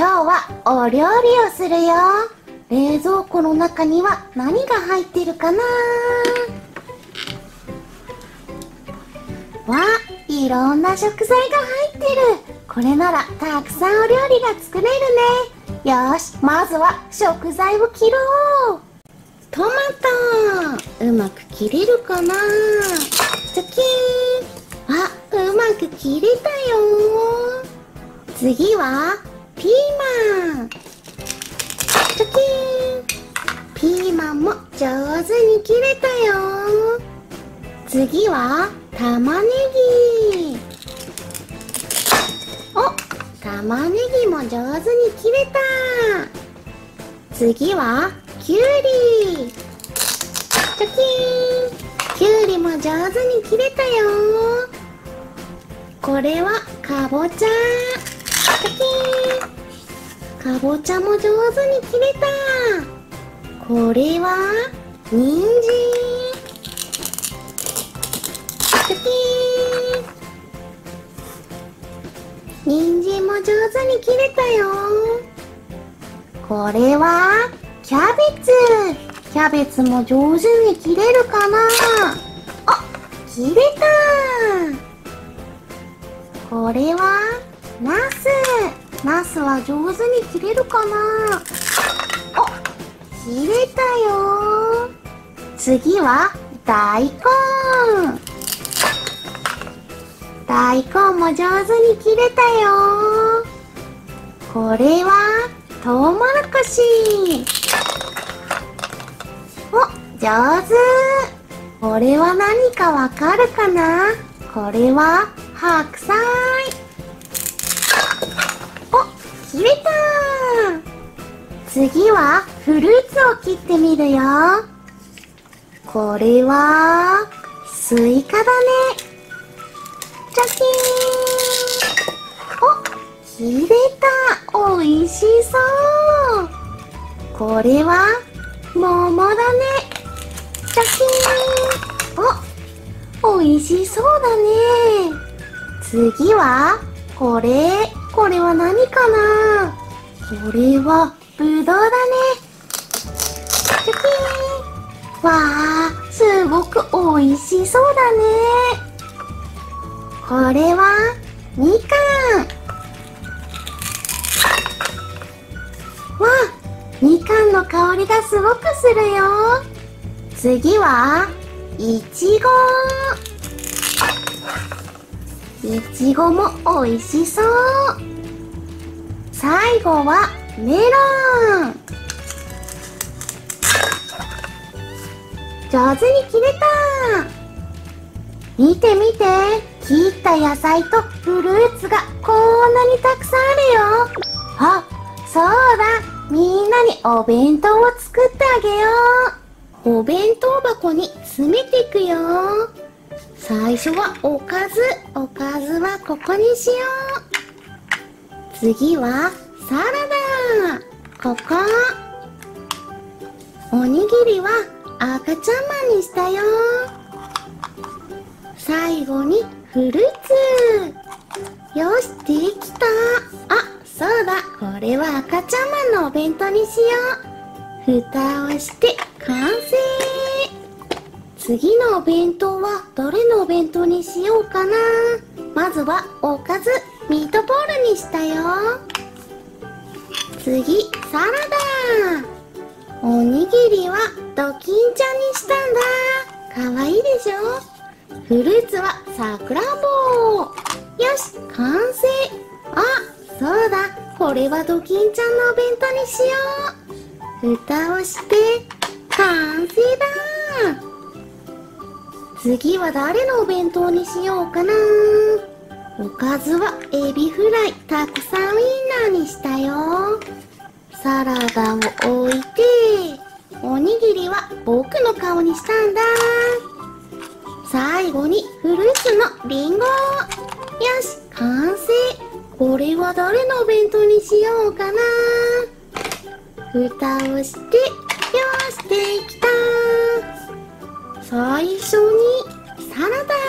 今日はお料理をするよ。冷蔵庫の中には何が入ってるかな。わあ、いろんな食材が入ってる。これならたくさんお料理が作れるね。よーし、まずは食材を切ろう。トマト、うまく切れるかな。チョキーン。あ、うまく切れたよ。次はピーマン。チョキーン。ピーマンも上手に切れたよ。次は玉ねぎ。お、玉ねぎも上手に切れた。次はきゅうり。チョキーン。きゅうりも上手に切れたよ。これはかぼちゃ。チョキーン。かぼちゃも上手に切れた。これは人参。チョキーン。人参も上手に切れたよ。これはキャベツ。キャベツも上手に切れるかな。あ、切れた。これはナス。ナスは上手に切れるかな。お、切れたよ。次は大根。大根も上手に切れたよ。これはトウモロコシ。お、上手。これは何かわかるかな。これは白菜。お、切れた。次はフルーツを切ってみるよ。これはスイカだね。チョキーン。お、切れた。おいしそう。これは桃だね。チョキーン。お、おいしそうだね。次はこれは何かな。これはぶどうだね。チョキーン。わあ、すごくおいしそうだね。これはみかん。わあ、みかんの香りがすごくするよ。次はいちご。いちごもおいしそう。最後はメロン。上手に切れた。見て見て、切った野菜とフルーツがこんなにたくさんあるよ。あ、そうだ、みんなにお弁当を作ってあげよう。お弁当箱に詰めていくよ。最初はおかずはここにしよう。次はサラダ。ここ。おにぎりは赤ちゃんマンにしたよ。最後にフルーツ。よし、できた。あ、そうだ、これは赤ちゃんマンのお弁当にしよう。蓋をして完成。次のお弁当は誰のお弁当にしようかな。まずはおかず、ミートボールにしたよ。次、サラダ。おにぎりはドキンちゃんにしたんだ。かわいいでしょ。フルーツはさくらんぼ。よし、完成。あ、そうだ、これはドキンちゃんのお弁当にしよう。蓋をして完成だ。次は誰のお弁当にしようかな。おかずはエビフライたくさんウインナーにしたよ。サラダを置いて、おにぎりは僕の顔にしたんだ。最後にフルーツのリンゴ。よし、完成。これは誰のお弁当にしようかな。蓋をして、よし、できた。最初にサラダ。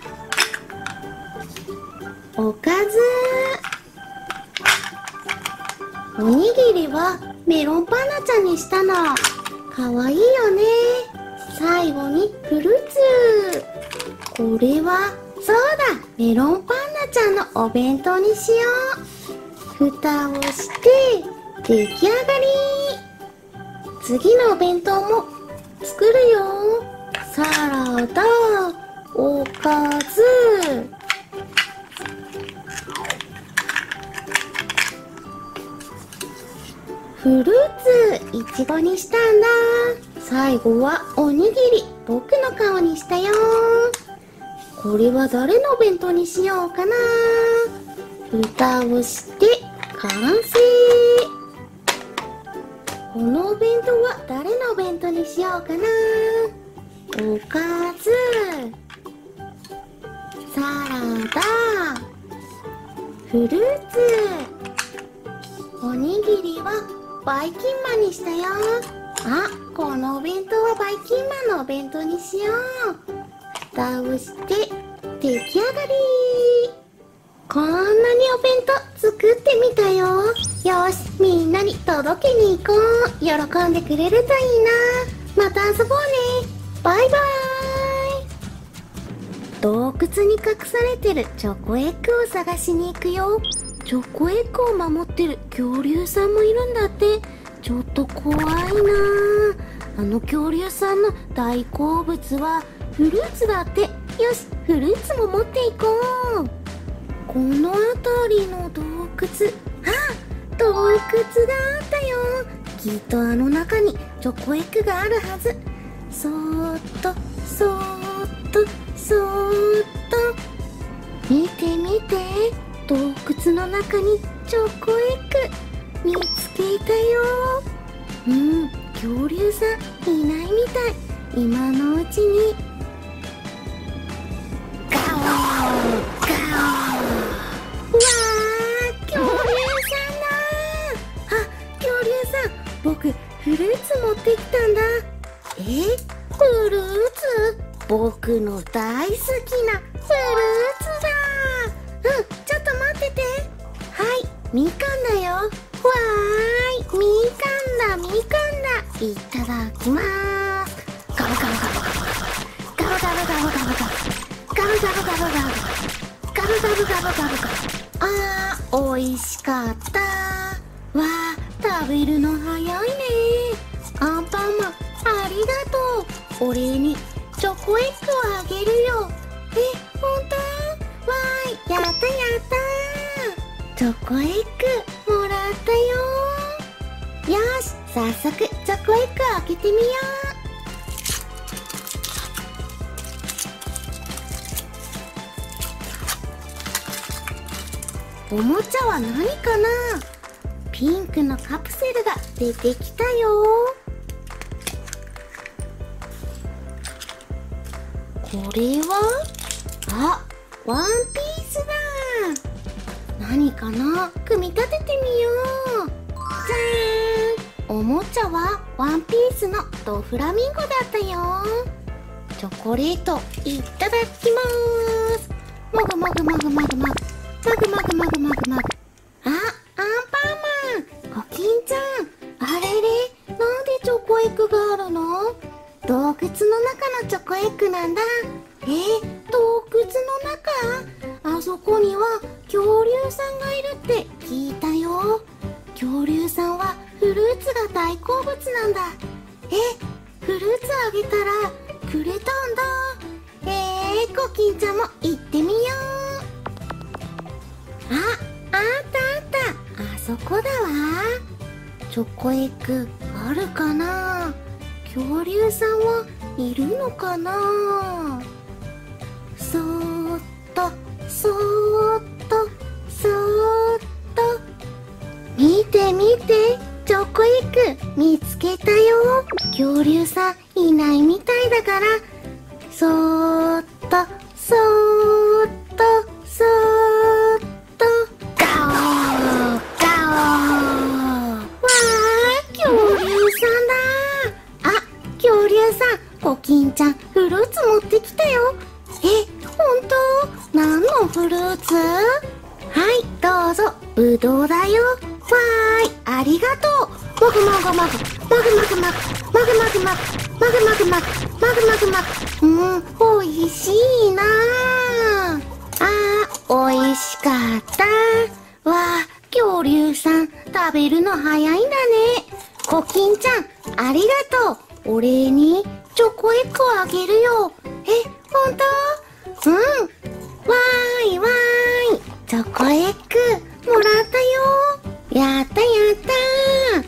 おかず。 おにぎりはメロンパンナちゃんにしたの。かわいいよね。最後にフルーツ。これは、そうだ、メロンパンナちゃんのお弁当にしよう。蓋をして出来上がり。次のお弁当も作るよ。サラダ、おかず。フルーツ、いちごにしたんだ。最後はおにぎり、僕の顔にしたよ。これは誰のお弁当にしようかな。蓋をして完成。このお弁当は誰のお弁当にしようかな。おかず、サラダ、フルーツ。おにぎりはバイキンマンにしたよ。あ、このお弁当はバイキンマンのお弁当にしよう。蓋をして出来上がり。こんなにお弁当作ってみたよ。よし、みんなに届けに行こう。喜んでくれるといいな。また遊ぼうね。バイバーイ。洞窟に隠されてるチョコエッグを探しに行くよ。チョコエッグを守ってる恐竜さんもいるんだって。ちょっと怖いな。あの恐竜さんの大好物はフルーツだって。よし、フルーツも持っていこう。この辺りの洞窟。あ、洞窟があったよ。きっとあの中にチョコエッグがあるはず。そーっと、そーっと、そーっと。見て見て。洞窟の中にチョコエッグ見つけたよ。恐竜さんいないみたい。今のうちに。ガオーガオー。うわー、恐竜さんだー。あ、恐竜さん、僕フルーツ持ってきたんだ。フルーツ？僕の大好きなフルーツだ。ちょっと待ってて。はい、みかんだよ。わーい、みかんだ、みかんだ。いただきまーす。ガブガブガブガブガブガブガブガブガブガブガブガブガブガブガブガブガブガブ。あー、おいしかった。わー、食べるの早いね。アンパンマン、ありがとう。お礼にチョコエッグをあげるよ。ほんと？わーい、やったやったー。チョコエッグもらったよー。よし、早速チョコエッグを開けてみよう。おもちゃは何かな。ピンクのカプセルが出てきたよ。これは、あ、ワンピースだ。何かな。組み立ててみよう。じゃーん。おもちゃはワンピースのドフラミンゴだったよ。チョコレートいただきまーす。もぐもぐもぐもぐもぐもぐもぐもぐもぐもぐ。あ、アンパンマン、コキンちゃん、あれれ、なんでチョコエッグがあるの。洞窟の中のチョコエッグなんだ。洞窟の中？あそこには恐竜さんがいるって聞いたよ。恐竜さんはフルーツが大好物なんだ。フルーツあげたらくれたんだ。コキンちゃんも行ってみよう。あったあった。あそこだわ。チョコエッグあるかな。恐竜さんはいるのかな。そーっと、そーっと、そーっと。見て見て、チョコエッグ見つけたよ。恐竜さんいないみたいだから、そーっと、そーっと、そーっと。ガオーガオー。わー、恐竜さんだ。あ、恐竜さん、コキンちゃんフルーツ持ってきたよ。ほんと？何のフルーツ？はい、どうぞ、ぶどうだよ。わーい、 ありがとう。もぐもぐもぐ、もぐもぐもぐ、もぐもぐもぐ、もぐもぐもぐ、もぐもぐもぐ。おいしいなあ。おいしかった。わあ、恐竜さん、食べるの早いんだね。コキンちゃん、ありがとう。お礼に、チョコエッグをあげるよ。ほんと？わーいわーい。チョコエッグ、もらったよ。やったやった。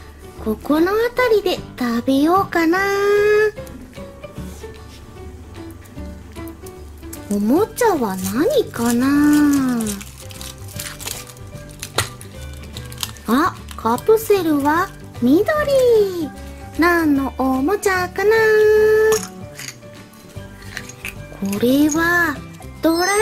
ここのあたりで食べようかな。おもちゃは何かな。あ、カプセルは緑。何のおもちゃかな。これはドラえもん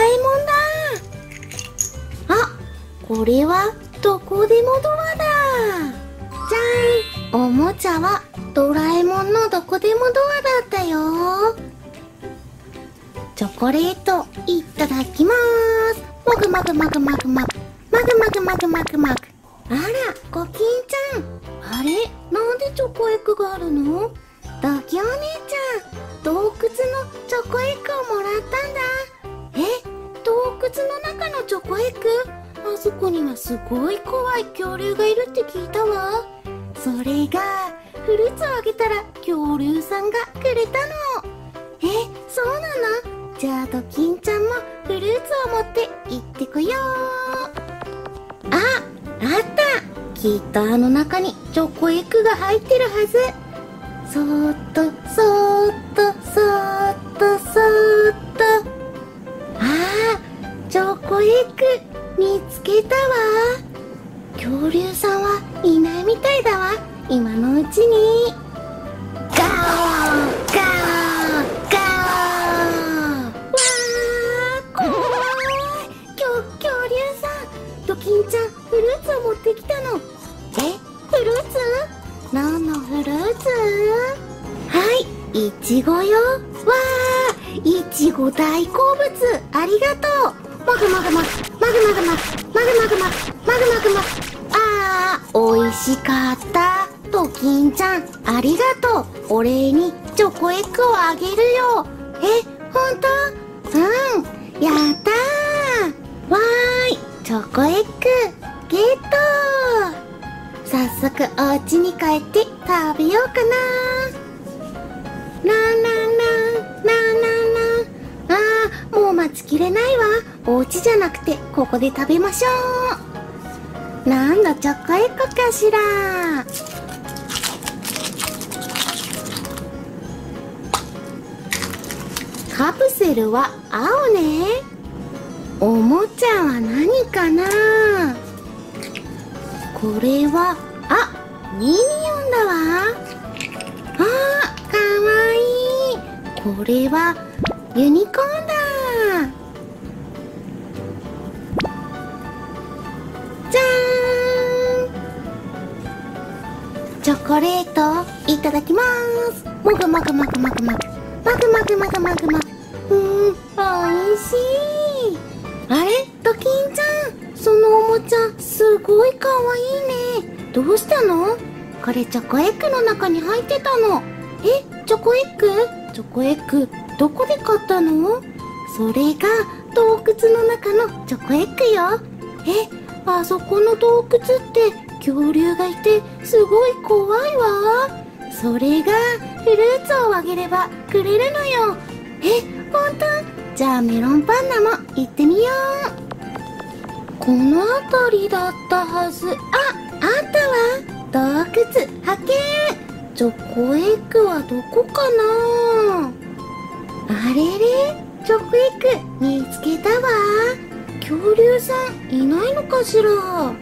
だ。あ、これはどこでもドアだ。じゃん、おもちゃはドラえもんのどこでもドアだったよ。チョコレートいただきまーす。もぐもぐもぐもぐもぐ、もぐもぐもぐもぐもぐ。あら、コキンちゃん。あれ、なんでチョコエッグがあるの？ドキお姉ちゃん、洞窟のチョコエッグをもらったんだ。洞窟の中のチョコエッグ？あそこにはすごい怖い恐竜がいるって聞いたわ。それが、フルーツをあげたら恐竜さんがくれたの。そうなの？じゃあドキンちゃんもフルーツを持って行ってこよう。あった。きっとあの中にチョコエッグが入ってるはず。そーっと、そーっと、そーっと、そーっと。チョコエッグ見つけたわ。恐竜さんはいないみたいだわ。今のうちに。ガーガーガー。わー、怖い。恐竜さん、ドキンちゃんフルーツを持ってきたの。フルーツ？何のフルーツ？はい、いちごよ。わー、いちご大好物。ありがとう。もぐもぐもぐ、もぐもぐもぐ、もぐもぐもぐ、もぐもぐもぐ。おいしかった。ドキンちゃん、ありがとう。お礼にチョコエッグをあげるよ。ほんと？やったー。わーい、チョコエッグ、ゲットー。早速お家に帰って食べようかな。もう待ちきれないわ。お家じゃなくてここで食べましょう。なんだチョコエッグかしら。カプセルは青ね。おもちゃは何かな。これは、ミニオンだわ。かわいい。これはユニコーンだ。じゃーん。チョコレートいただきまーす。もぐもぐもぐもぐもぐ、もぐもぐもぐもぐもぐ。おいしい。あれ、ドキンちゃん、そのおもちゃすごいかわいいね。どうしたの？これチョコエッグの中に入ってたの。チョコエッグ？チョコエッグどこで買ったの？それが洞窟の中のチョコエッグよ。あそこの洞窟って恐竜がいてすごい怖いわ。それがフルーツをあげればくれるのよ。ほんと？じゃあメロンパンナも行ってみよう。この辺りだったはず。あったわ。洞窟発見。チョコエッグはどこかな。あれれ、チョコエッグ見つけたわ。恐竜さんいないのかしら。ガーガー。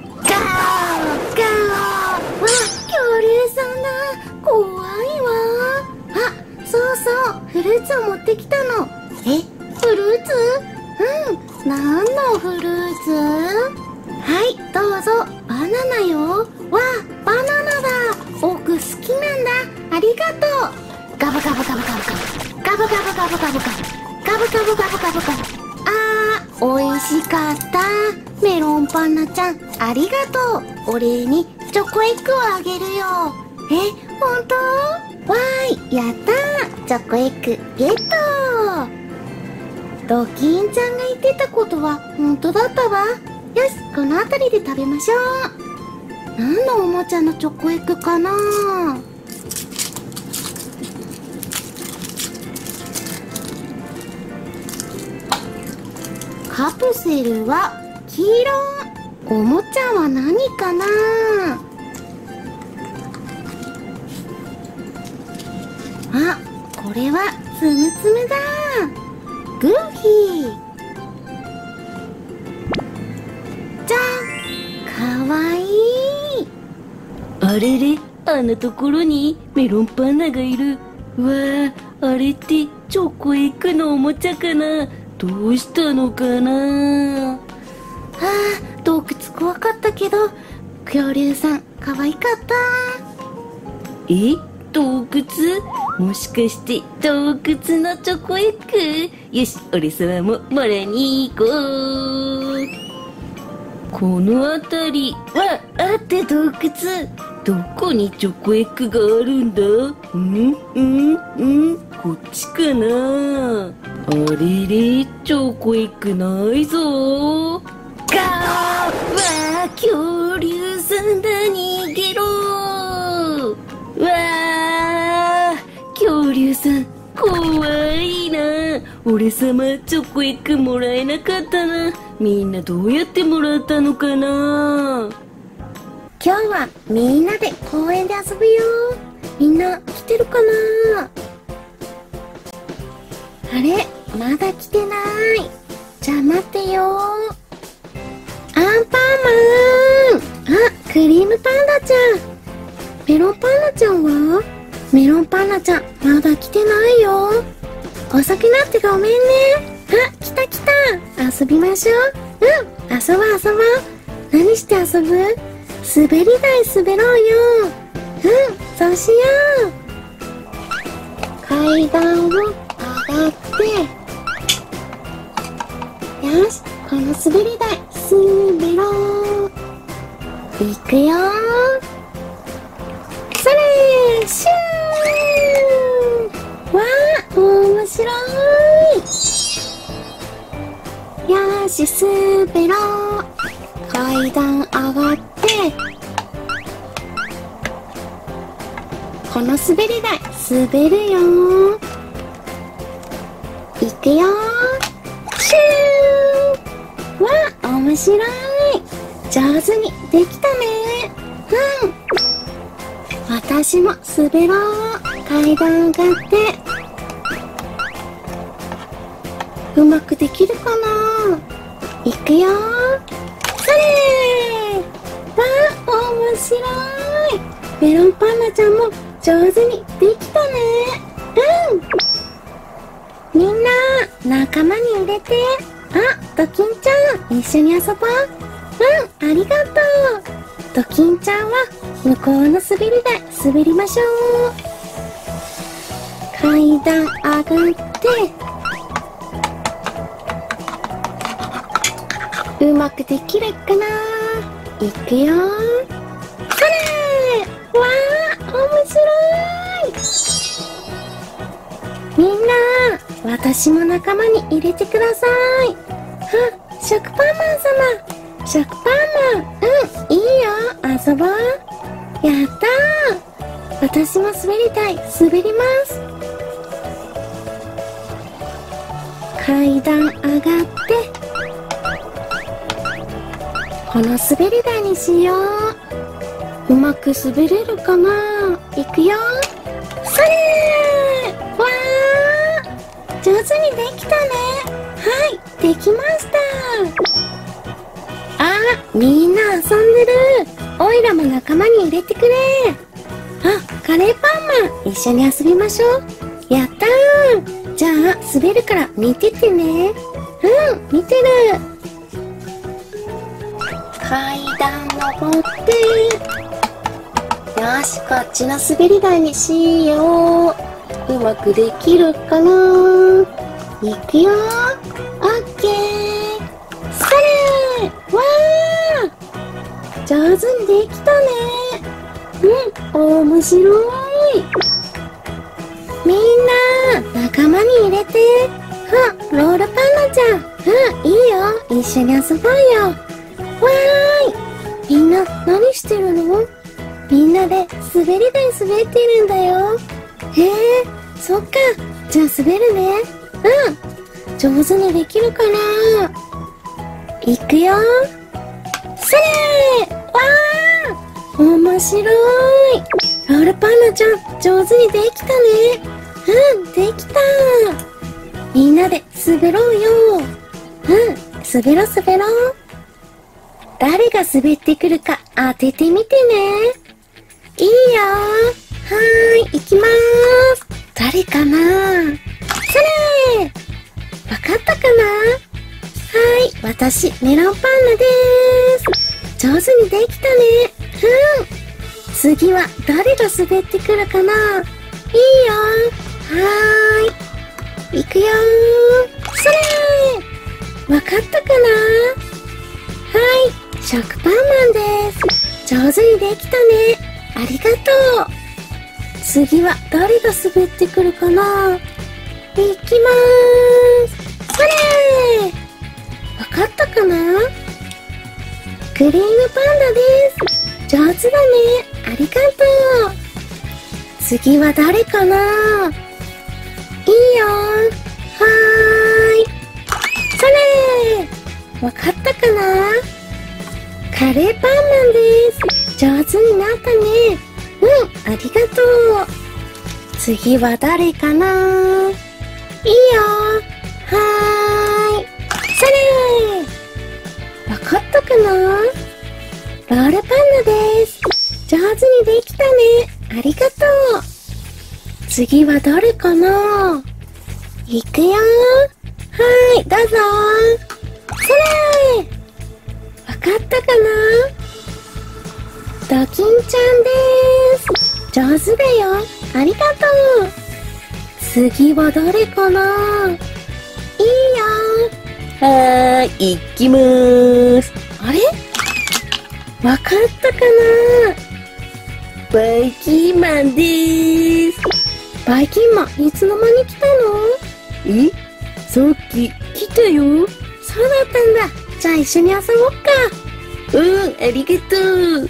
わ、恐竜さんだ。怖いわ。そうそう、フルーツを持ってきたの。フルーツ？何のフルーツ？はい、どうぞ。バナナよ。わあ、バナナだ。僕好きなんだ。ありがとう。ガブガブガブガブガブ。ガブガブガブガブガブ。ガブガブガブガブガブ。おいしかった。メロンパンナちゃん、 ありがとう。お礼にチョコエッグをあげるよ。ほんと？わーい、やったー。チョコエッグゲット。ドキンちゃんが言ってたことはほんとだったわ。よし、この辺りで食べましょう。何のおもちゃのチョコエッグかな？カプセルは黄色。おもちゃは何かな？あ、これはつむつむだ。グーフィー。じゃん、かわいい。 あれれ、あんなところにメロンパンナがいる。わあ、あれってチョコエッグのおもちゃかな。どうしたのかな。 洞窟怖かったけど、恐竜さん可愛かった。 洞窟？もしかして洞窟のチョコエッグ？よし、俺様ももらいに行こう。この辺りはあって洞窟。どこにチョコエッグがあるんだ？こっちかな。あれれ、チョコエッグないぞ。わあ、恐竜さんだ、逃げろ。わあ、恐竜さん怖いな。俺様チョコエッグもらえなかったな。みんなどうやってもらったのかな。 今日はみんなで公園で遊ぶよ。みんな来てるかな？あれ、まだ来てない。じゃあ待ってよ。アンパンマン。あ、クリームパンダちゃん。メロンパンナちゃんは？メロンパンナちゃんまだ来てないよ。遅くなってごめんね。あ、来た来た。遊びましょう。遊ぼう遊ぼう。何して遊ぶ？滑り台滑ろうよ。そうしよう。階段を上がって、よし、この滑り台滑ろう。いくよー。それー、シュー。わー、面白い。よーし、滑ろう。階段上がって、この滑り台滑るよー。いくよー。シュー。わー、面白い。上手にできたね。私も滑ろう。階段上がって。うまくできるかな？いくよー。それー。わー、面白い。メロンパンナちゃんも上手にできたね。みんな、仲間に入れて。あ、ドキンちゃん、一緒に遊ぼう。ありがとう。ドキンちゃんは向こうの滑り台滑りましょう。階段上がって、うまくできるかな？いくよー。それー。わー、面白い。みんな、私も仲間に入れてください。食パンマン様。食パンマン、いいよ、遊ぼう。やったー。私も滑り台滑ります。階段上がって、この滑り台にしよう。うまく滑れるかな？いくよ。それー。わー、上手にできたね。はい、できました。みんな遊んでる。おいらも仲間に入れてくれ。カレーパンマン、一緒に遊びましょう。やったー。じゃあ滑るから見ててね。見てる。階段登って、よし、こっちの滑り台にしよう。うまくできるかな？いくよー。オッケー。それー。わー、 上手にできたね。面白い。みんな、仲間に入れて。ロールパンナちゃん。いいよ。一緒に遊ぼうよ。わーい。みんな、何してるの？みんなで滑り台滑ってるんだよ。へえ、そっか。じゃあ滑るね。上手にできるかな？いくよ。それ！わー！面白い。ロールパンナちゃん、上手にできたね。できた。みんなで滑ろうよ。滑ろう。誰が滑ってくるか当ててみてね。いいよ。行きまーす。誰かな？それ！わかったかな？私、メロンパンナでーす。上手にできたね。次は誰が滑ってくるかな？いいよ。いくよー。それー！わかったかな？食パンマンです。上手にできたね。ありがとう。次は誰が滑ってくるかな？いきまーす。それー！わかったかな？クリームパンダです。上手だね。ありがとう。次は誰かな？いいよ。それー！わかったかな？カレーパンマンです。上手になったね。ありがとう。次は誰かな？いいよ。それー！わかったかな？ロールパンナです。上手にできたね。ありがとう。次は誰かな？いくよ。どうぞ。それー！わかったかな？ドキンちゃんです。上手だよ。ありがとう。次は誰かな？いいよ。 行きまーす。 あれ？わかったかな？ バイキンマンでーす。 バイキンマン、いつの間に来たの？ さっき来たよ。 そうだったんだ。じゃあ一緒に遊ぼっか。 ありがとう。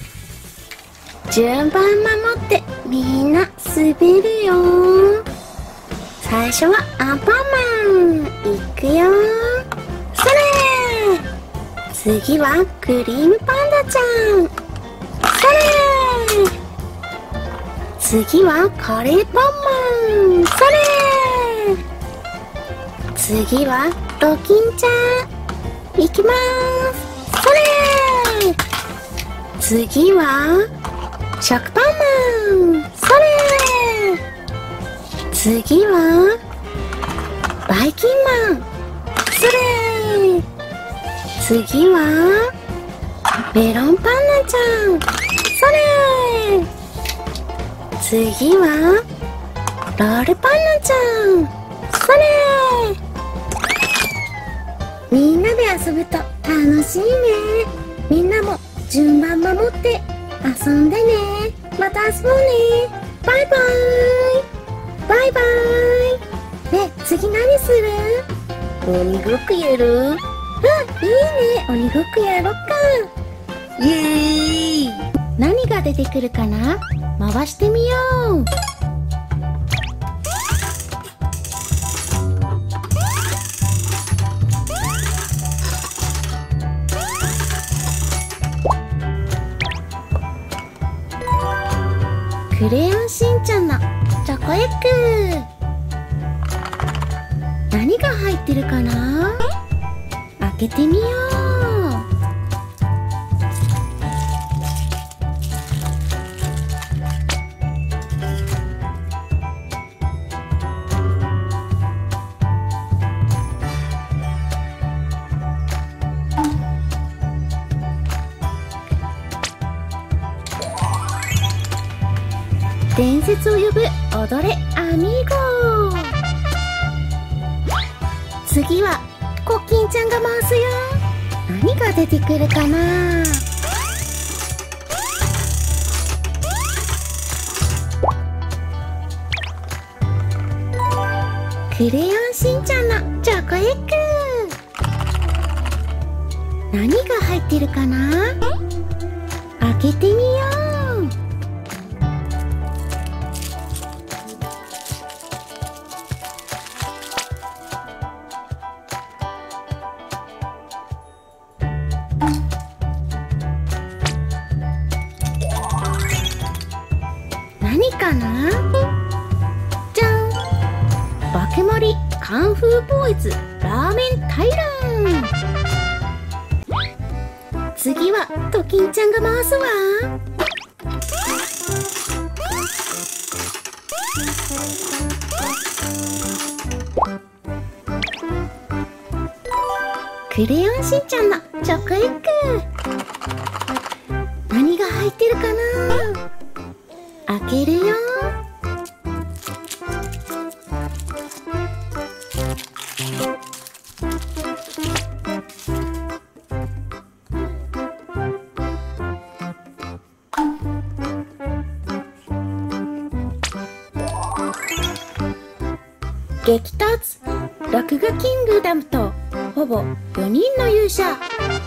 順番守ってみんな滑るよ。最初はアンパンマン。いくよ。それー！次はクリームパンダちゃん。それー！次はカレーパンマン。それー！次はドキンちゃん。いきまーす。それー！次は食パンマン。それー！次はバイキンマン。それー！次はメロンパンナちゃん。それー！次はロールパンナちゃん。それー！みんなで遊ぶと楽しいね。みんなも順番守って遊んでね。また遊ぼうね。バイバーイ。バイバーイ。ね、次何する？ 鬼ごっこやる？ いいね。鬼ごっこやろっか。 イエーイ。 何が出てくるかな？回してみよう。クレヨンしんちゃんのチョコエッグ。何が入ってるかな？開けてみよう。伝説を呼ぶ踊れアミーゴ。次はコッキンちゃんが回すよ。何が出てくるかな？ クレヨンしんちゃんのチョコエッグ。何が入ってるかな？開けてみよう。何かな？じゃん！バケモリカンフーボーイズラーメンタイラン。次はドキンちゃんが回すわ。クレヨンしんちゃんのチョコエッグ。何が入ってるかな？開けるよ。激突録画キングダムとほぼ4人の勇者。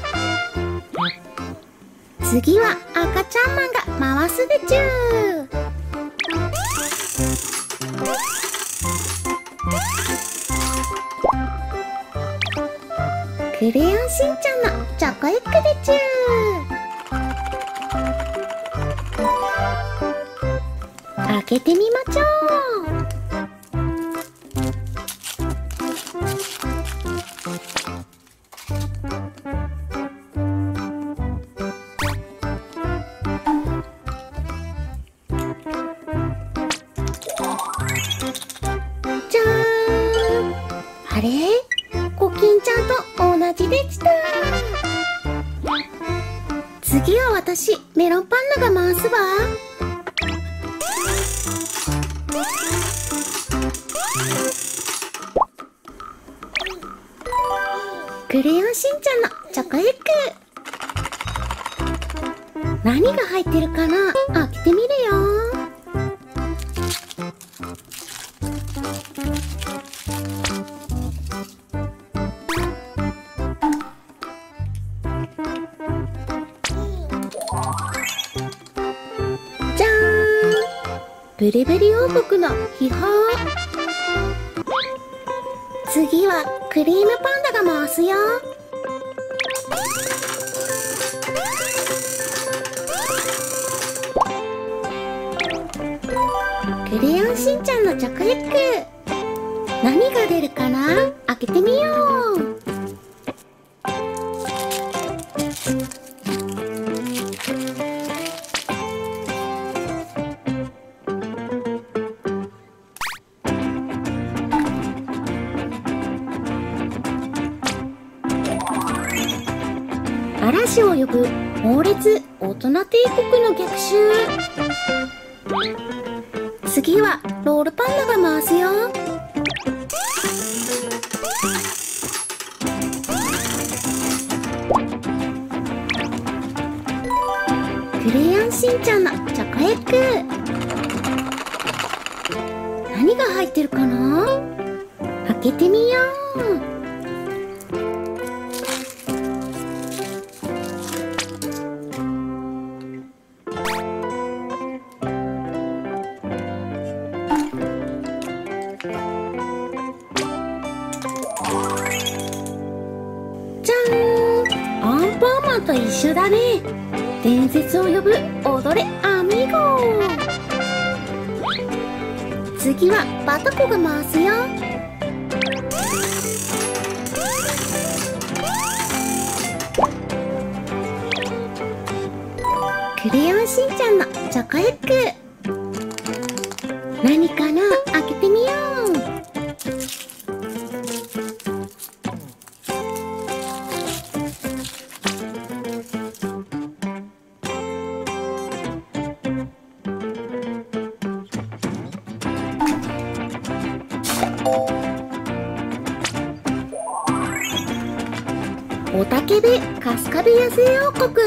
次は赤ちゃんマンが回すでちゅー。クレヨンしんちゃんのチョコエッグでちゅー。開けてみまちょう。じゃーん。あれ？コキンちゃんと同じでした。次は私、メロンパンナが回すわ。クレヨンしんちゃんのチョコエッグ。何が入ってるかな？開けてみるよ。じゃーん。ブリブリ王国の秘宝。次はクリームパンダが回すよ。クレヨンしんちゃんのチョコエッグ。何が出るかな？開けてみよう。嵐を呼ぶ猛烈大人帝国の逆襲。次はロールパンダが回すよ。クレヨンしんちゃんのチョコエッグ。何が入ってるかな？開けてみよう。じゃーん。アンパンマンと一緒だね。伝説を呼ぶ踊れアミーゴ。次はバタコが回すよ。クレヨンしんちゃんのチョコエッグ。何かな？開けてみよう。おたけべカスカベ野生王国。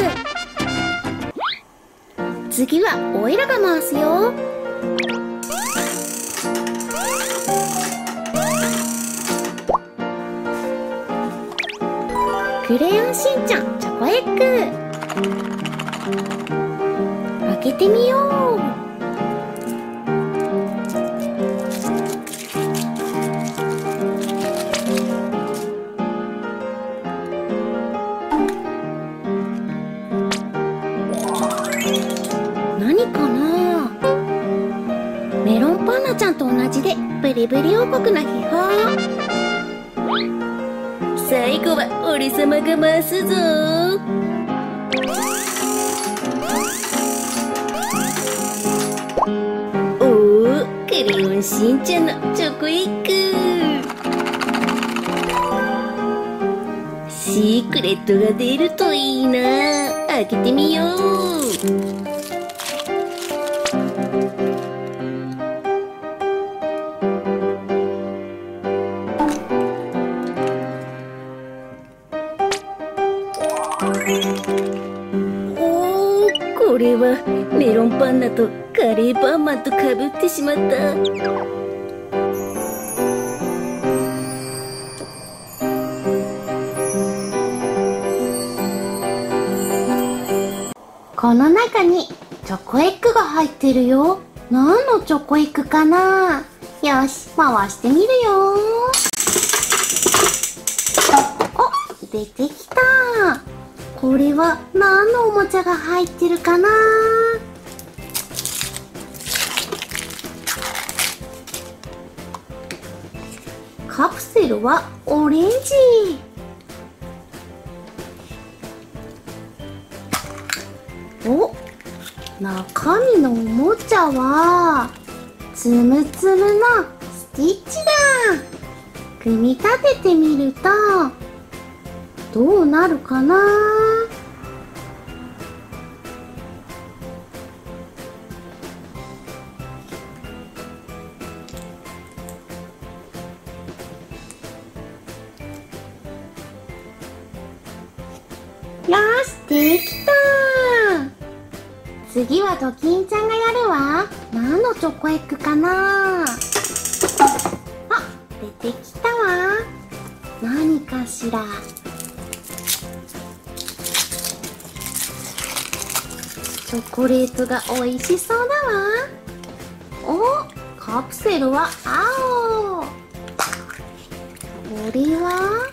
次はオイラが回すよ。 クレヨンしんちゃんチョコエッグ。開けてみよう。何かな。メロンパンナちゃんと同じでブリブリ王国の秘宝。 最後は俺様が回すぞ。おお、クレヨンしんちゃんのチョコエッグ。シークレットが出るといいな。開けてみよう。おー、これはメロンパンナとカレーパンマンとかぶってしまった。 この中にチョコエッグが入ってるよ。何のチョコエッグかな。よし、回してみるよ。お、出てきた。これは何のおもちゃが入ってるかな。カプセルはオレンジ。お、中身のおもちゃはつむつむのスティッチだ。組み立ててみるとどうなるかな。よし、できた。次はドキンちゃんがやるわ。何のチョコエッグかな。あ、出てきたわ。何かしら。チョコレートが美味しそうだわ。お、カプセルは青。これは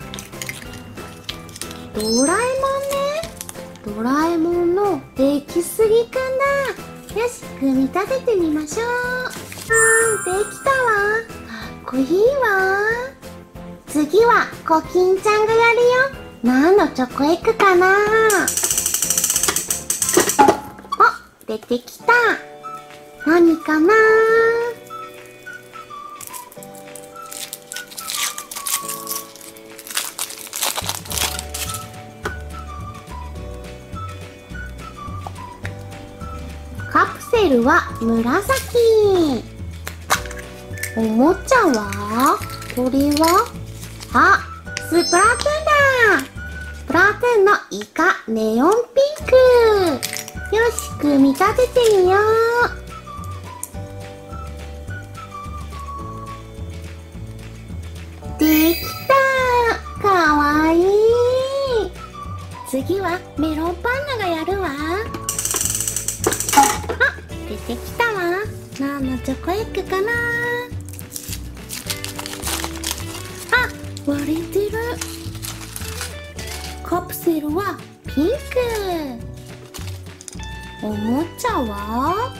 ドラえもんね。ドラえもんの出来すぎくんだ。よし、組み立ててみましょう。できたわ。かっこいいわ。次はコキンちゃんがやるよ。何のチョコエッグかな。お、出てきた。何かな。カプセルは紫。おもちゃはこれはスプラトゥーンだ。スプラトゥーンのイカネオンピンク。よし、組み立ててみよう。できた。かわいい。次はメロンパンナがやるわ。出てきたわ。何のチョコエッグかな。割れてる。カプセルはピンク。おもちゃは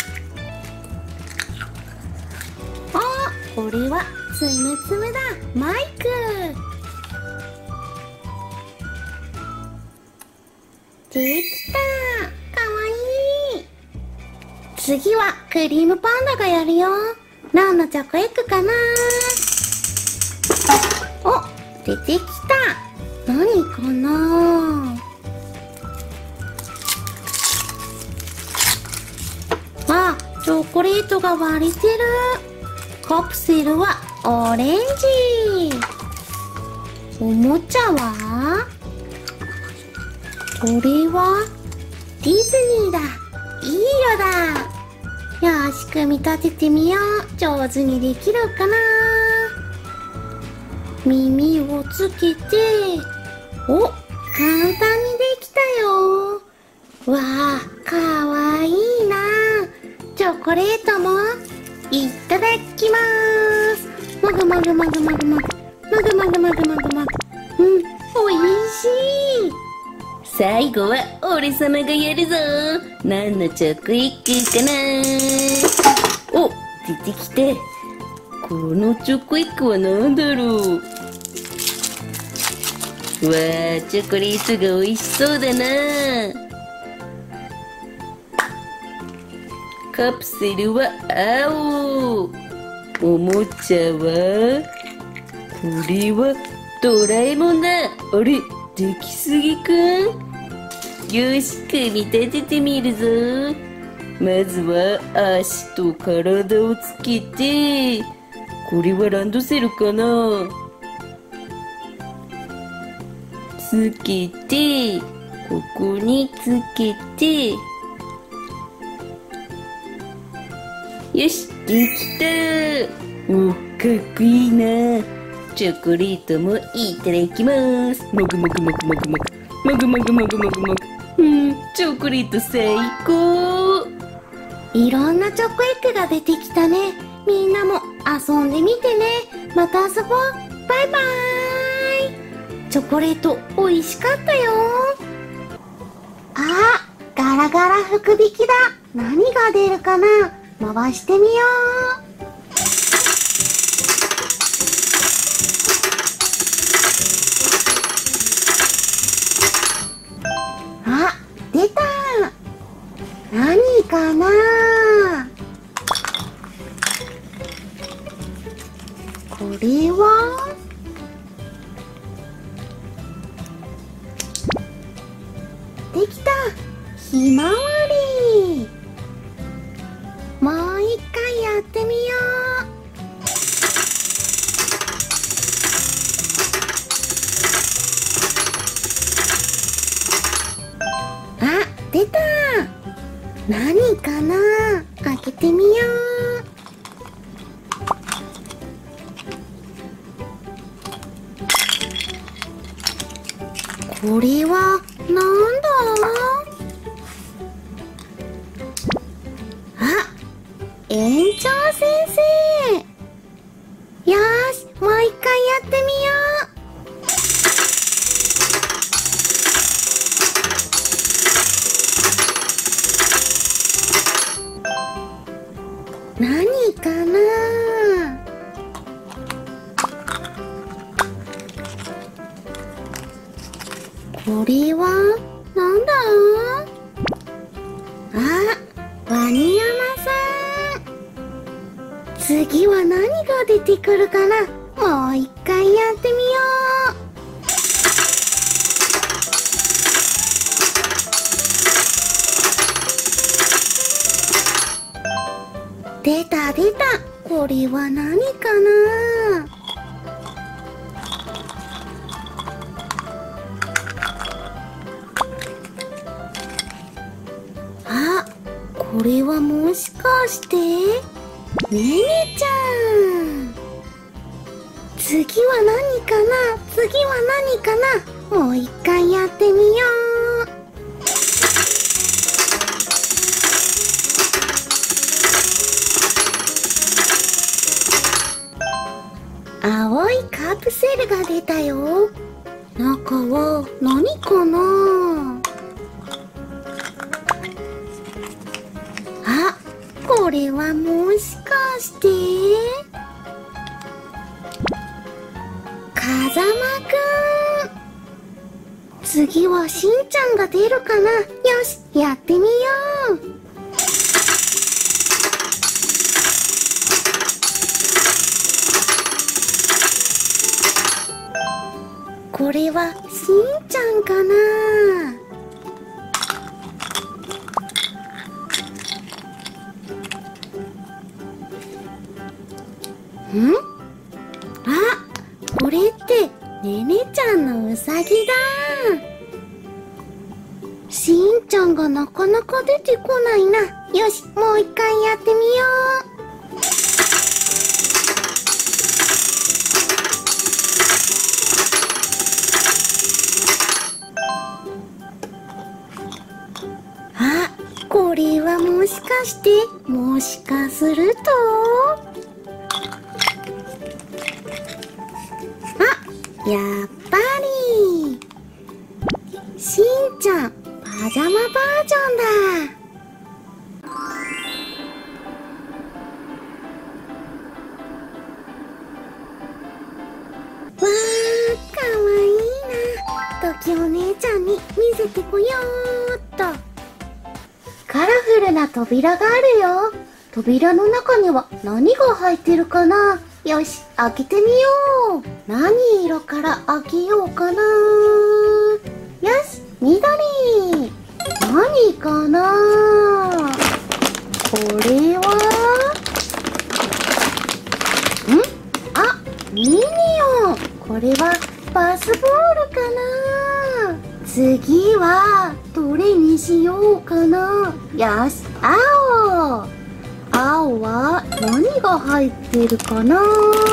これはつむつむだ。マイク。できた。かわいい。次はクリームパンダがやるよ。何のチョコエッグかな。お、出てきた。何かな。チョコレートが割れてる。カプセルはオレンジ。おもちゃはこれはディズニーだ。いい色だ。よし、組み立ててみよう。上手にできるかな。耳をつけて、 簡単にできたよ。わあ、かわいいな。チョコレートもいただきまーす。もぐもぐもぐもぐもぐ。もぐもぐもぐもぐもぐ。うん、おいしい。 最後は俺様がやるぞ。何のチョコエッグかな。お、出てきた。このチョコエッグは何だろう。わあ、チョコレートが美味しそうだな。カプセルは青。おもちゃはこれはドラえもんだ。あれ、できすぎか。よし、組み立ててみるぞ。まずは足と体をつけて、これはランドセルかな。つけて、ここにつけて、よし、できた。お、かっこいいな。チョコレートもいただきます。もぐもぐもぐもぐもぐ。もぐもぐもぐもぐもぐ。チョコレート最高。 いろんなチョコエッグが出てきたね。みんなも遊んでみてね。また遊ぼう。バイバーイ。チョコレート美味しかったよ。あ、ガラガラ福引きだ。何が出るかな。回してみよう。あ、出た。何かな。これはできた。ひまわり。もう一回やってみよう。あ、出た。何かな。開けてみよう。これはなんだ。あ、園長先生。よーし、もう一回やってみよう。何かな。これはなんだ。あ、ワニヤマさん。次は何が出てくるかな。もう一回やってみよう。出た出た。これは何かな。あ、これはもしかしてねねちゃん。次は何かな。次は何かな。もう一回やってみよう。青いカプセルが出たよ。中は何かな。あ、これはもしかして風間くん。次はしんちゃんが出るかな。よし、やってみよう。これはしんちゃんかな。あ、これってねねちゃんのうさぎだ。しんちゃんがなかなか出てこないな。よし、もう一回やってみよう。 もしかして、もしかすると、あ、やっぱり、しんちゃん、パジャマバージョンだ。わー、かわいいな。トキお姉ちゃんに見せてこようっと。カラフルな扉があるよ。扉の中には何が入ってるかな。よし、開けてみよう。何色から開けようかな。よし、緑。何かな。これはあ、ミニオン。これはバスボールかな。次はどれにしようかな。よし、青。青は何が入ってるかな。こ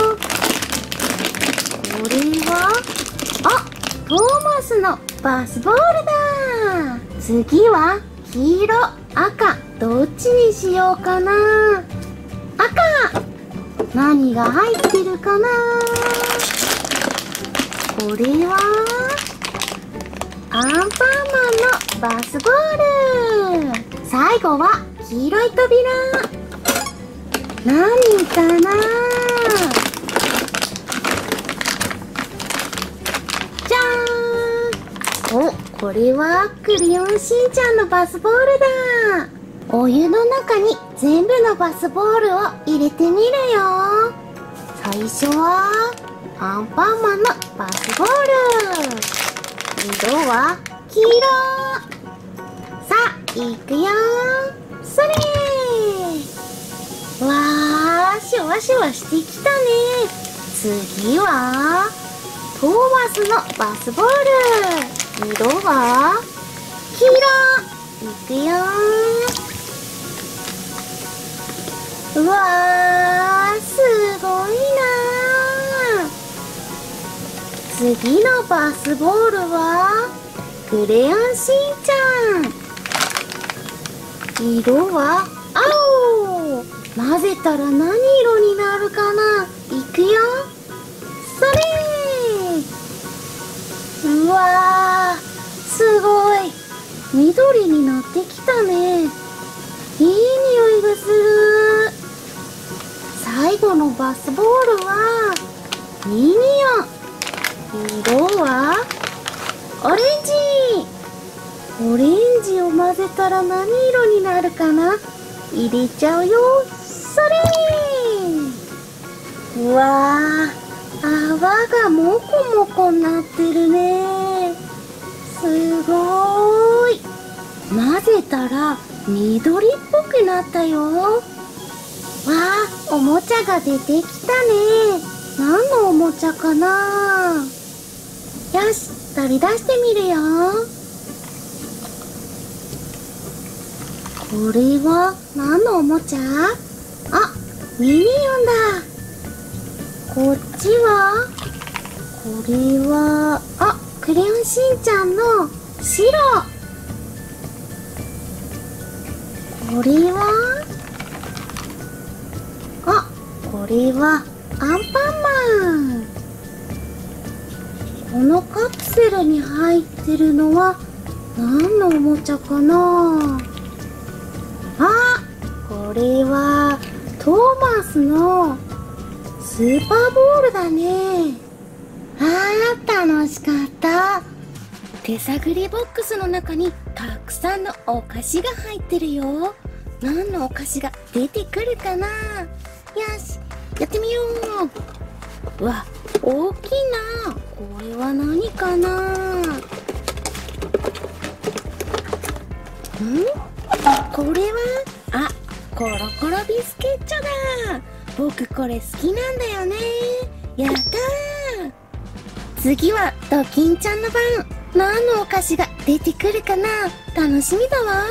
れはトーマスのバスボールだ。次は黄色、赤、どっちにしようかな。赤。何が入ってるかな。これはアンパンマンのバスボール。最後は黄色い扉。何かな。じゃーん。お、これはクレヨンしんちゃんのバスボールだ。お湯の中に全部のバスボールを入れてみるよ。最初はアンパンマンのバスボール。色は黄色。さあ、いくよ。それー。わー、シュワシュワしてきたね。次はトーマスのバスボール。色は黄色。いくよー。うわー、すごいなー。次のバスボールはクレヨンしんちゃん。色は青。混ぜたら何色になるかな。いくよ。それー。うわー、すごい。緑になってきたね。いい匂いがする。最後のバスボールはミニオン。色はオレンジ。オレンジを混ぜたら何色になるかな。入れちゃうよ。それー。うわー、泡がもこもこになってるね。すごーい。混ぜたら緑っぽくなったよ。わー、おもちゃが出てきたね。何のおもちゃかな。よし、取り出してみるよ。これは何のおもちゃ。あ、ミニオンだ。こっちはこれはクレヨンしんちゃんの白。これはこれはアンパンマン。このカプセルに入ってるのは何のおもちゃかな。これはトーマスのスーパーボールだね。楽しかった。手探りボックスの中にたくさんのお菓子が入ってるよ。何のお菓子が出てくるかな。よし、やってみよう。うわ、大きいな。これは何かな。これはコロコロビスケッチョだ。僕これ好きなんだよね。やったー。次はドキンちゃんの番。何のお菓子が出てくるかな。楽しみだわ。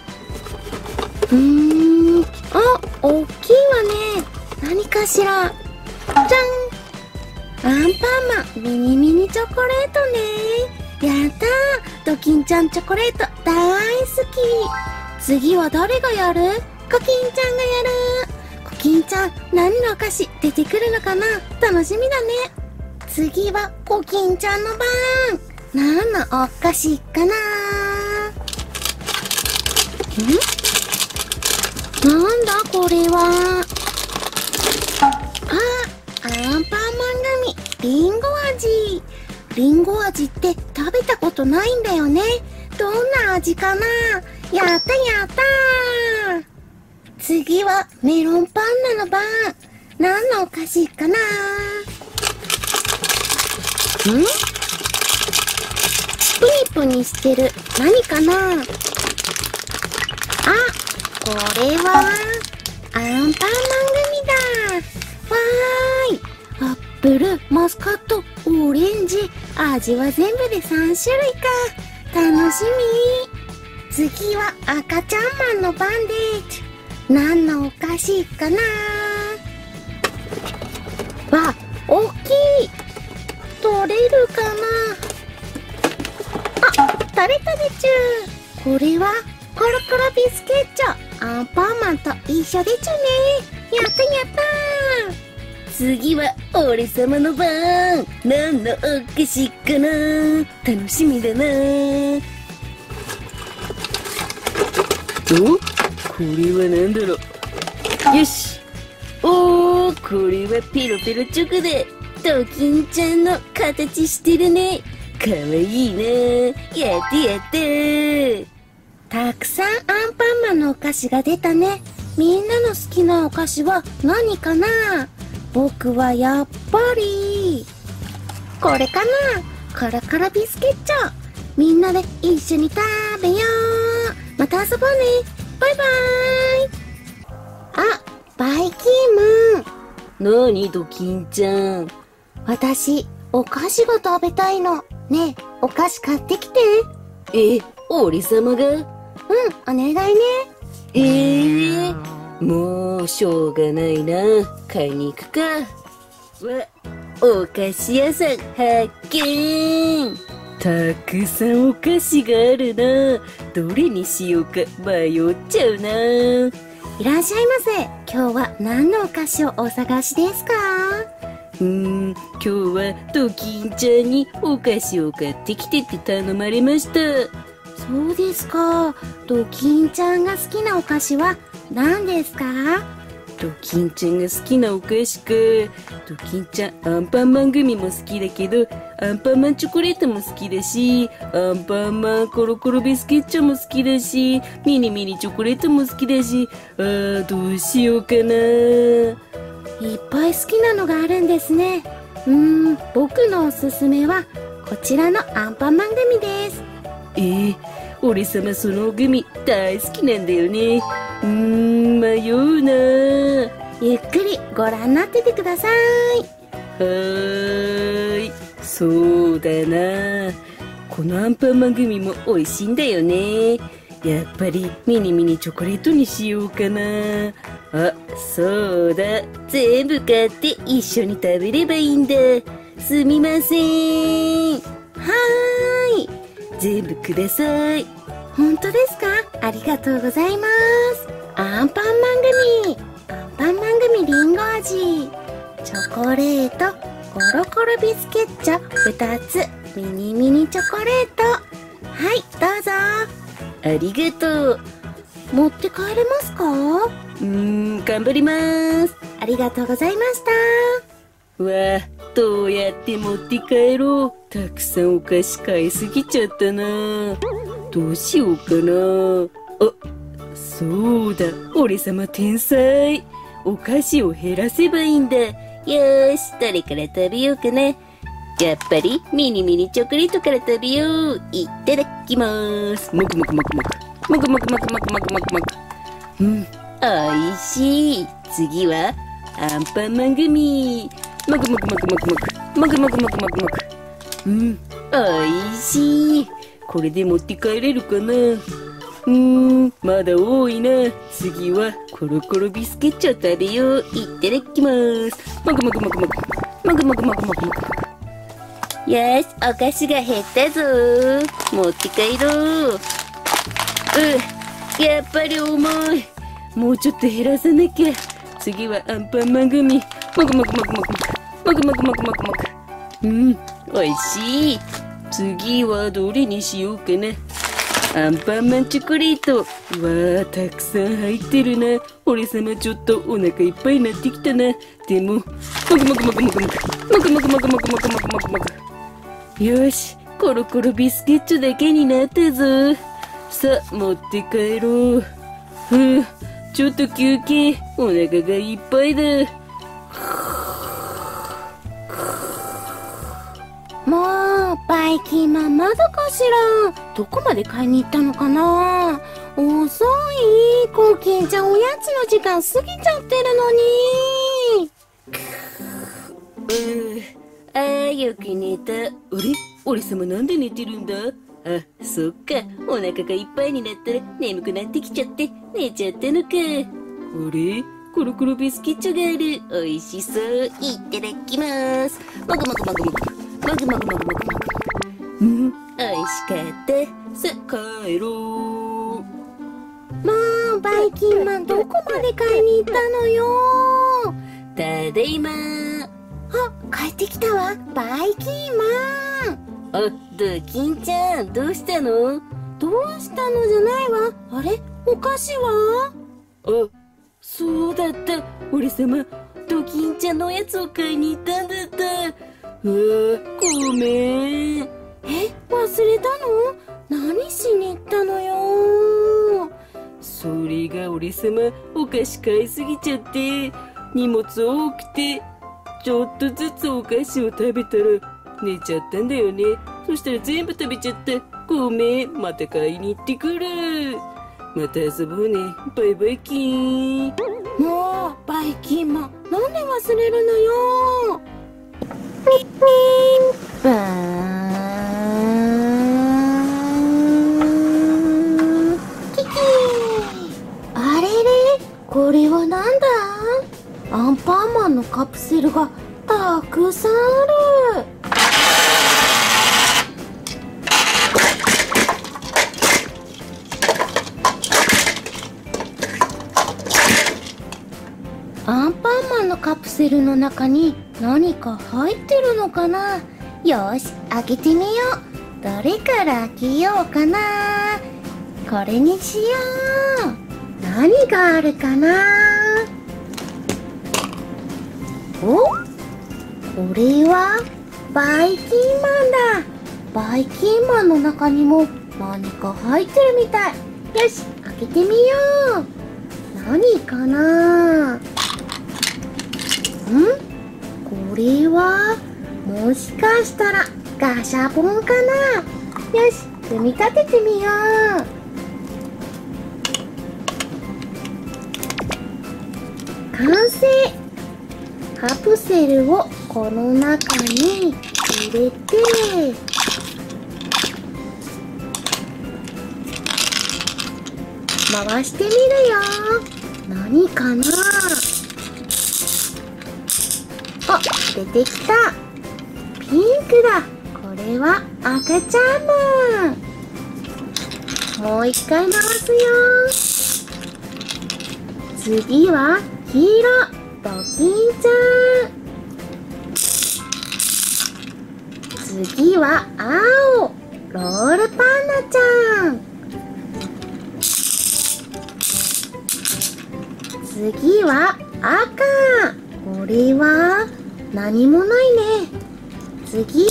大きいわね。何かしら。じゃん。アンパンマンミニミニチョコレートね。やったー。ドキンちゃんチョコレート大好き。 次は誰がやる？コキンちゃんがやる。コキンちゃん、何のお菓子出てくるのかな？楽しみだね。次はコキンちゃんの番。何のお菓子かな？なんだこれは。アンパンマングミ、リンゴ味。リンゴ味って食べたことないんだよね。どんな味かな？やったやったー。次はメロンパンナの番。何のお菓子かな？プニプニしてる。何かな？あ、これはアンパンマングミだ。わーい。アップル、マスカット、オレンジ。味は全部で3種類か。楽しみ。次は赤ちゃんマンの番です。何のお菓子かな？わ、大きい。取れるかな？あ、取れたでちゅ。これはコロコロビスケッチョ。アンパンマンと一緒でちゅね。やったやったー。 次は俺様の番。何のお菓子かな？楽しみだな。お、これは何だろう。よし。おー、これはペロペロチョコだ。ドキンちゃんの形してるね。かわいいな。やってやって。 たくさんアンパンマンのお菓子が出たね。みんなの好きなお菓子は何かな？僕はやっぱりこれかな？コロコロビスケッチョ。みんなで一緒に食べよう。また遊ぼうね。バイバーイ。あ、バイキームン。 なにドキンちゃん。 私、お菓子が食べたいの。ねえ、お菓子買ってきて。 俺様が？ お願いね。 もうしょうがないな。買いに行くか。お菓子屋さん発見。たくさんお菓子があるな。どれにしようか迷っちゃうな。 いらっしゃいませ。今日は何のお菓子をお探しですか？ 今日はドキンちゃんにお菓子を買ってきてって頼まれました。 そうですか。ドキンちゃんが好きなお菓子は何ですか？ ドキンちゃんが好きなお菓子か。ドキンちゃんアンパンマングミも好きだけど、アンパンマンチョコレートも好きだし、アンパンマンコロコロビスケッチョも好きだし、ミニミニチョコレートも好きだし、どうしようかな。 いっぱい好きなのがあるんですね。僕のおすすめはこちらのアンパンマングミです。 俺様そのグミ大好きなんだよね。迷うな。 ゆっくりご覧になっててください。 そうだな。このアンパンマングミも美味しいんだよね。やっぱりミニミニチョコレートにしようかな。そうだ。全部買って一緒に食べればいいんだ。すみません。全部ください。 本当ですか？ありがとうございます。アンパンマングミ。アンパンマングミリンゴ味。チョコレート、コロコロビスケッチョ2つ。ミニミニチョコレート。はい、どうぞ。 ありがとう。 持って帰れますか？ 頑張ります。 ありがとうございました。 どうやって持って帰ろう。たくさんお菓子買いすぎちゃったな。どうしようかな。そうだ。俺様天才。お菓子を減らせばいいんだ。よーし、どれから食べようかな。やっぱりミニミニチョコレートから食べよう。いただきまーす。もくもくもくもく。もくもくもくもくもくもくもく。おいしい。次はアンパンマングミ。もくもくもくもくもく。もくもくもくもくもく。おいしい。これで持って帰れるかな。まだ多いな。次はコロコロビスケッチョ食べよう。いただきます。もくもくもくもく。もくもくもくもくもく。よし、お菓子が減ったぞ。持って帰ろう。 やっぱり重い。もうちょっと減らさなきゃ。次はアンパンマングミ。もぐもぐもぐもぐもぐもぐもぐもぐもぐもぐ。おいしい。次はどれにしようかな。アンパンマンチョコレート。わあ、たくさん入ってるな。俺様ちょっとお腹いっぱいになってきたな。でも、もぐもぐもぐもぐもぐ。もぐもぐもぐもぐもぐもぐもぐもぐ。よし、コロコロビスケットだけになったぞ。さあ、持って帰ろう。ちょっと休憩。お腹がいっぱいだ。 もう、バイキンマンまだかしら。どこまで買いに行ったのかな。遅い。コーキーちゃんおやつの時間過ぎちゃってるのに。 ああ、よく寝た。あれ、俺様なんで寝てるんだ。あ、そっか。お腹がいっぱいになったら眠くなってきちゃって寝ちゃったのか。あれ、コロコロビスケットがある。おいしそう。いただきます。もぐもぐもぐもぐ。もぐもぐもぐもぐもぐ。おいしかった。さあ、帰ろう。 もう、バイキンマンどこまで買いに行ったのよ。 ただいま。 あ、帰ってきたわ。バイキンマン。 あ、ドキンちゃん、どうしたの？ どうしたのじゃないわ。あれ、お菓子は？ あ、そうだった。俺様、ドキンちゃんのおやつを買いに行ったんだった。ごめん。 忘れたの？何しに行ったのよ。 それが俺様、お菓子買いすぎちゃって、荷物多くて、ちょっとずつお菓子を食べたら、寝ちゃったんだよね。そしたら全部食べちゃった。ごめん。また買いに行ってくる。また遊ぼうね。バイバイキーン。 もう、バイキンマン、なんで忘れるのよ。バーン。キキー。あれれ、これはなんだ？アンパンマンのカプセルがたくさんある。アンパンマンのカプセルの中に何か入ってるのかな。よし、開けてみよう。どれから開けようかな。これにしよう。何があるかな。お、これはバイキンマンだ。バイキンマンの中にも何か入ってるみたい。よし、開けてみよう。何かな。これはもしかしたらガシャポンかな。よし、組み立ててみよう。完成。カプセルをこの中に入れて、回してみるよ。何かな。あ、出てきた。ピンクだ。これは赤ちゃんマン。もう一回回すよ。次は黄色。ドキンちゃん。次は青。ロールパンナちゃん。次は赤。これは何もないね。次。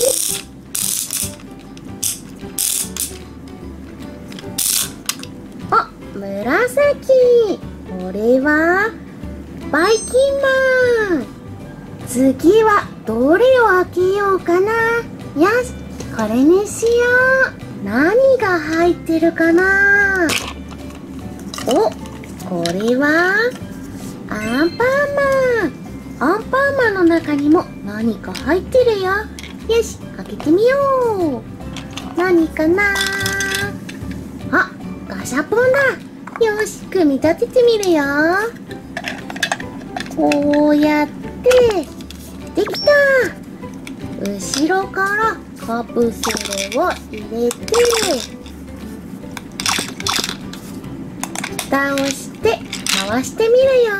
あ、紫。これはバイキンマン。次はどれを開けようかな。よし、これにしよう。何が入ってるかな。お、これはアンパンマン。アンパンマンの中にも何か入ってるよ。よし、開けてみよう。何かな。あ、ガシャポンだ。よし、組み立ててみるよ。こうやってできた。後ろからカプセルを入れて、 蓋をして回してみるよ。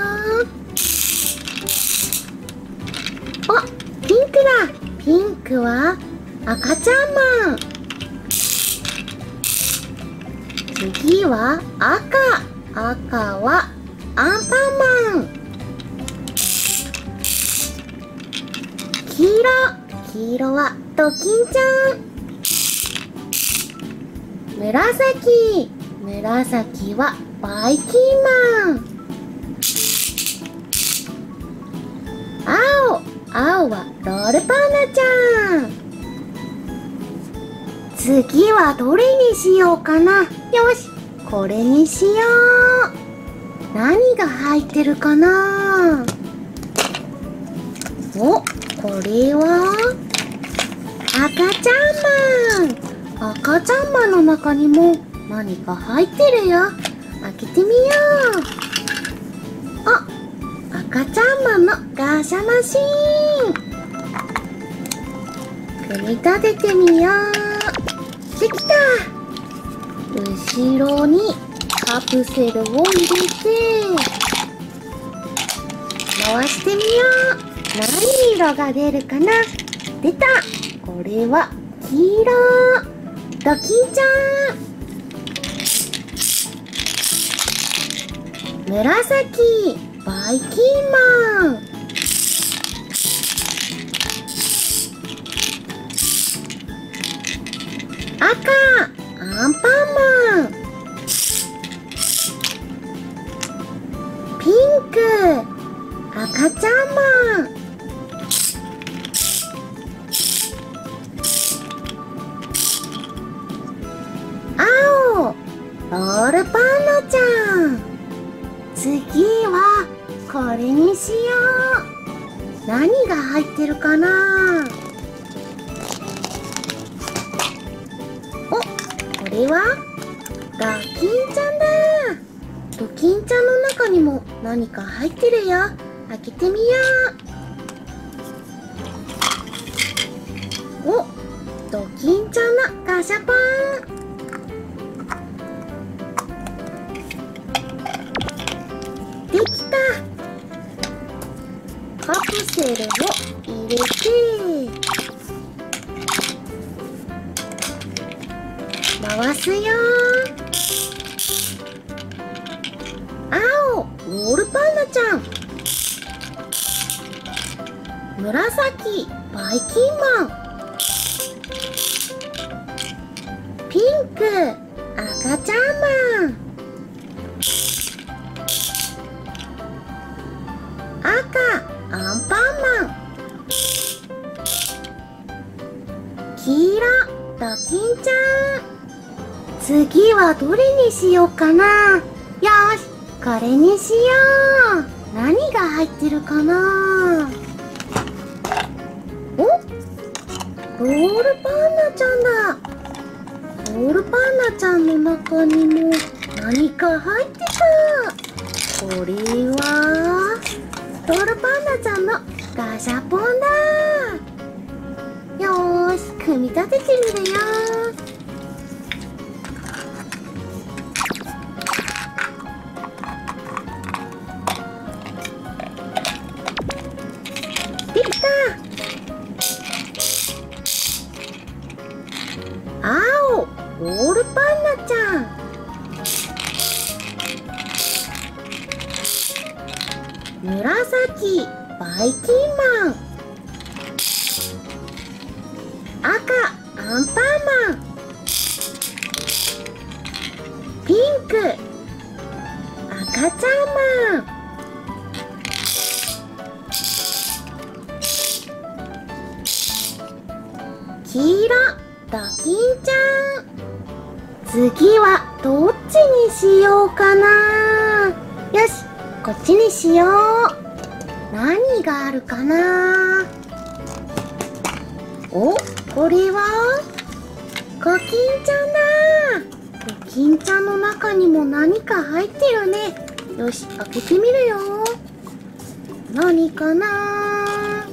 あ、ピンクだ。ピンクは赤ちゃんマン。次は赤。赤はアンパンマン。黄色。黄色はドキンちゃん。紫。紫はバイキンマン。青。青はロールパンナちゃん。次はどれにしようかな。よし、これにしよう。何が入ってるかな。お、これは赤ちゃんマン。赤ちゃんマンの中にも何か入ってるよ。開けてみよう。あ、赤ちゃんマンのガシャマシーン。組み立ててみよう。できた。後ろにカプセルを入れて回してみよう。何色が出るかな。出た。これは黄色。ドキンちゃん。紫。バイキンマン。赤。アンパンマン。ピンク。赤ちゃんマン。青。ロールパンナちゃん。次はこれにしよう。何が入ってるかな。お、これはドキンちゃんだ。ドキンちゃんの中にも何か入ってるよ。開けてみよう。お、ドキンちゃんのガシャポン。できた。カプセルを入れて回すよ。青。ロールパンナちゃん。紫。バイキンマン。ピンク。赤ちゃんマン。赤。アンパンマン。黄色。ドキンちゃん。次はどれにしようかな。よし、これにしよう。何が入ってるかな。お、ロールパンナちゃんだ。ロールパンナちゃんの中にも何か入ってた。これはロールパンナちゃんのガシャポンだ。よーし、組み立ててみるよ。できた。青。ロールパンナちゃん。紫。バイキンマン。赤。アンパンマン。ピンク。赤ちゃんマン。黄色。ドキンちゃん。次はどっちにしようかな。よし、こっちにしよう。何があるかな。お、これはコキンちゃんだ。コキンちゃんの中にも何か入ってるね。よし、開けてみるよ。何かな。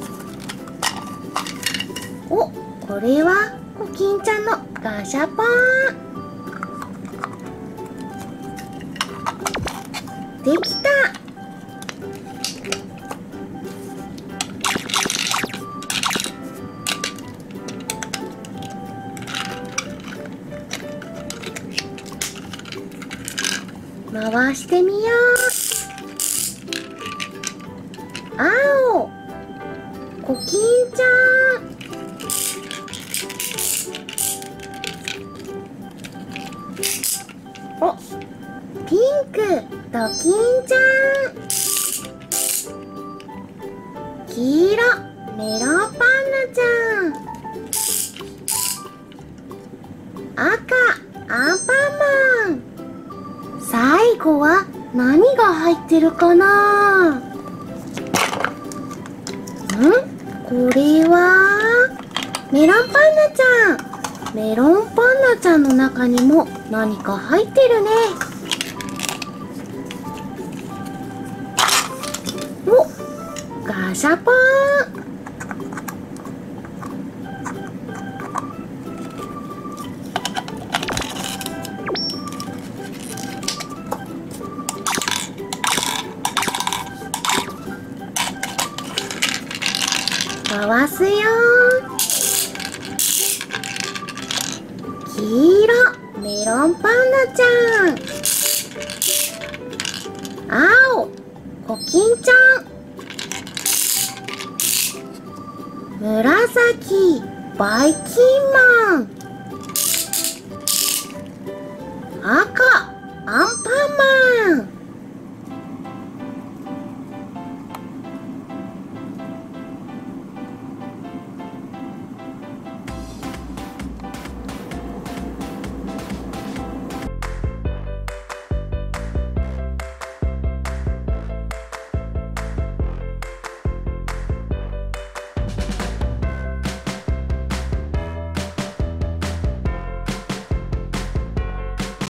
お、これはコキンちゃんのガシャポン。 できた。回してみよう。青、コキンちゃん。お、ピンク、ドキンちゃん。黄色、メロンパンナちゃん。赤、アンパンマン。最後は何が入ってるかな？これはメロンパンナちゃん。メロンパンナちゃんの中にも何か入ってるね。お、ガシャポン。回すよ。黄色、メロンパンナちゃん。青、コキンちゃん。紫、バイキンマン。赤、アンパンマン。